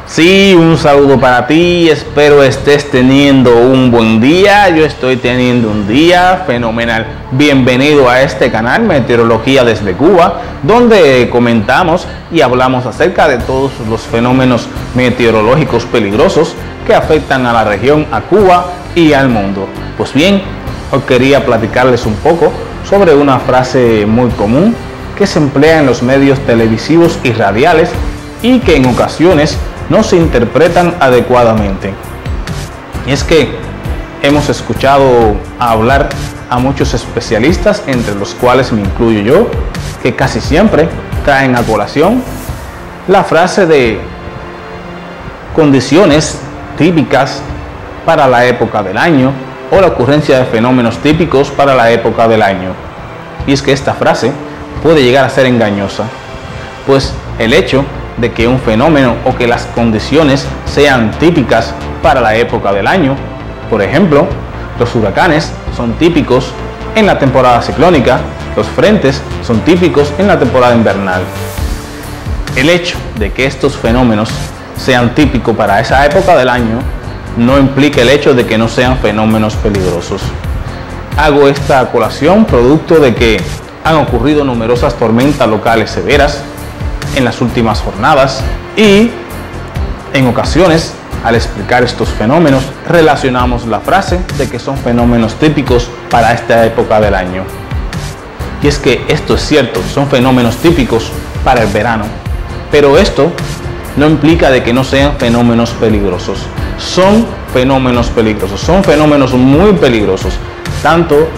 Sí, un saludo para ti, espero estés teniendo un buen día. Yo estoy teniendo un día fenomenal. Bienvenido a este canal Meteorología desde Cuba, donde comentamos y hablamos acerca de todos los fenómenos meteorológicos peligrosos que afectan a la región, a Cuba y al mundo. Pues bien, hoy quería platicarles un poco sobre una frase muy común que se emplea en los medios televisivos y radiales y que en ocasiones no se interpretan adecuadamente. Y es que hemos escuchado hablar a muchos especialistas, entre los cuales me incluyo yo, que casi siempre traen a colación la frase de condiciones típicas para la época del año o la ocurrencia de fenómenos típicos para la época del año. Y es que esta frase puede llegar a ser engañosa, pues el hecho de que un fenómeno o que las condiciones sean típicas para la época del año, por ejemplo, los huracanes son típicos en la temporada ciclónica, los frentes son típicos en la temporada invernal. El hecho de que estos fenómenos sean típicos para esa época del año no implica el hecho de que no sean fenómenos peligrosos. Hago esta colación producto de que han ocurrido numerosas tormentas locales severas en las últimas jornadas y en ocasiones al explicar estos fenómenos relacionamos la frase de que son fenómenos típicos para esta época del año. Y es que esto es cierto, son fenómenos típicos para el verano, pero esto no implica de que no sean fenómenos peligrosos. Son fenómenos peligrosos, son fenómenos muy peligrosos, tanto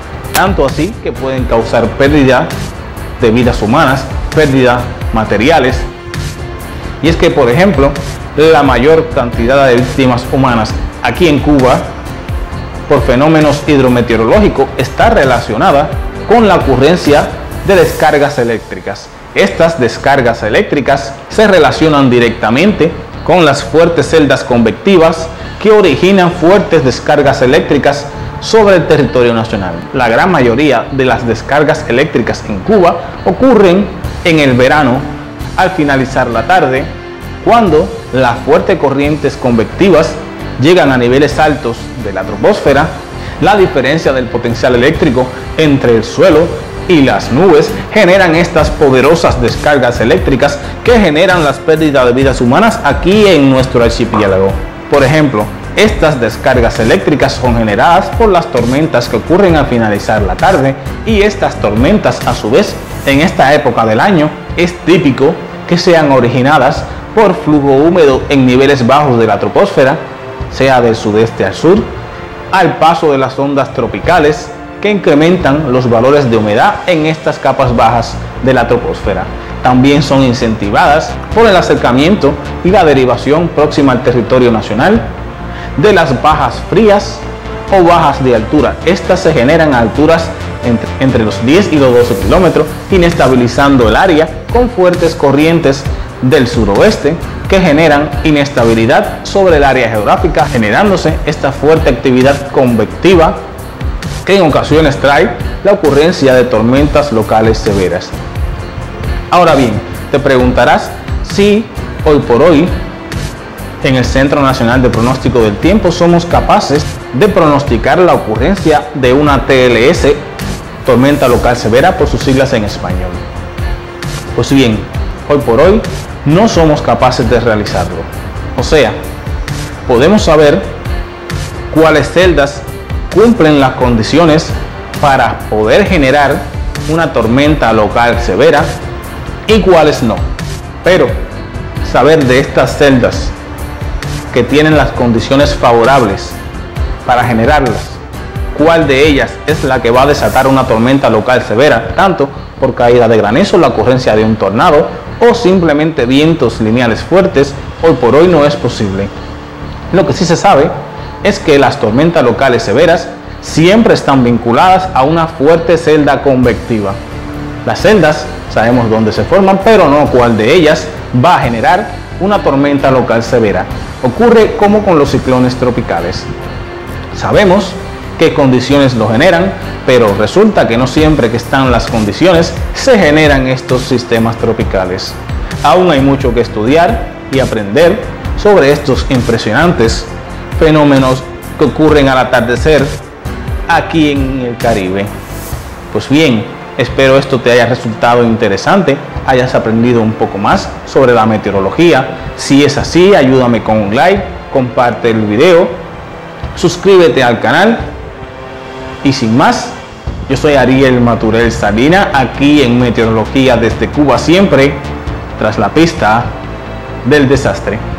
así que pueden causar pérdida de vidas humanas, pérdida materiales. Y es que, por ejemplo, la mayor cantidad de víctimas humanas aquí en Cuba por fenómenos hidrometeorológicos está relacionada con la ocurrencia de descargas eléctricas. Estas descargas eléctricas se relacionan directamente con las fuertes celdas convectivas que originan fuertes descargas eléctricas sobre el territorio nacional. La gran mayoría de las descargas eléctricas en Cuba ocurren en el verano, al finalizar la tarde, cuando las fuertes corrientes convectivas llegan a niveles altos de la troposfera. La diferencia del potencial eléctrico entre el suelo y las nubes generan estas poderosas descargas eléctricas que generan las pérdidas de vidas humanas aquí en nuestro archipiélago. Por ejemplo, estas descargas eléctricas son generadas por las tormentas que ocurren al finalizar la tarde, y estas tormentas, a su vez, en esta época del año es típico que sean originadas por flujo húmedo en niveles bajos de la troposfera, sea del sudeste al sur, al paso de las ondas tropicales que incrementan los valores de humedad en estas capas bajas de la troposfera. También son incentivadas por el acercamiento y la derivación próxima al territorio nacional de las bajas frías o bajas de altura. Estas se generan a alturas entre los 10 y los 12 kilómetros, inestabilizando el área con fuertes corrientes del suroeste que generan inestabilidad sobre el área geográfica, generándose esta fuerte actividad convectiva que en ocasiones trae la ocurrencia de tormentas locales severas. Ahora bien, te preguntarás si hoy por hoy en el Centro Nacional de Pronóstico del Tiempo somos capaces de pronosticar la ocurrencia de una TLS, tormenta local severa por sus siglas en español. Pues bien, hoy por hoy no somos capaces de realizarlo. O sea, podemos saber cuáles celdas cumplen las condiciones para poder generar una tormenta local severa y cuáles no. Pero saber de estas celdas que tienen las condiciones favorables para generarlas, cuál de ellas es la que va a desatar una tormenta local severa, tanto por caída de granizo, la ocurrencia de un tornado o simplemente vientos lineales fuertes, hoy por hoy no es posible. Lo que sí se sabe es que las tormentas locales severas siempre están vinculadas a una fuerte celda convectiva. Las celdas sabemos dónde se forman, pero no cuál de ellas va a generar una tormenta local severa. Ocurre como con los ciclones tropicales. Sabemos qué condiciones lo generan, pero resulta que no siempre que están las condiciones se generan estos sistemas tropicales. Aún hay mucho que estudiar y aprender sobre estos impresionantes fenómenos que ocurren al atardecer aquí en el Caribe. Pues bien, espero esto te haya resultado interesante, hayas aprendido un poco más sobre la meteorología. Si es así, ayúdame con un like, comparte el video, suscríbete al canal y sin más, yo soy Ariel Maturel Salina, aquí en Meteorología desde Cuba siempre, tras la pista del desastre.